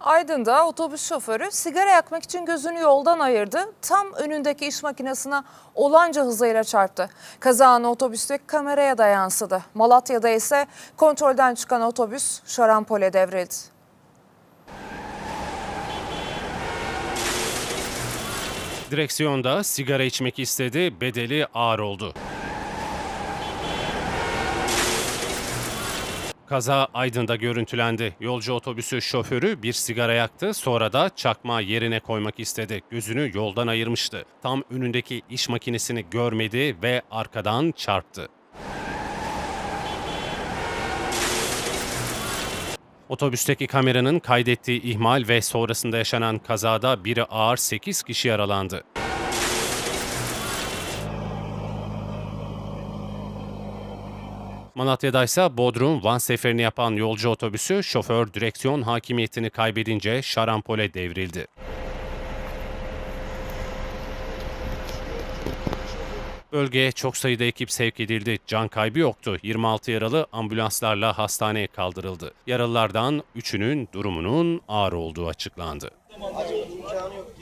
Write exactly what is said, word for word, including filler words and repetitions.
Aydın'da otobüs şoförü sigara yakmak için gözünü yoldan ayırdı. Tam önündeki iş makinesine olanca hızıyla çarptı. Kaza anı otobüsteki kameraya da yansıdı. Malatya'da ise kontrolden çıkan otobüs şarampole devrildi. Direksiyonda sigara içmek istedi, bedeli ağır oldu. Kaza Aydın'da görüntülendi. Yolcu otobüsü şoförü bir sigara yaktı, sonra da çakmağı yerine koymak istedi. Gözünü yoldan ayırmıştı. Tam önündeki iş makinesini görmedi ve arkadan çarptı. Otobüsteki kameranın kaydettiği ihmal ve sonrasında yaşanan kazada biri ağır, sekiz kişi yaralandı. Malatya'da ise Bodrum-Van seferini yapan yolcu otobüsü şoför direksiyon hakimiyetini kaybedince şarampole devrildi. Bölgeye çok sayıda ekip sevk edildi. Can kaybı yoktu. yirmi altı yaralı ambulanslarla hastaneye kaldırıldı. Yaralılardan üçünün durumunun ağır olduğu açıklandı.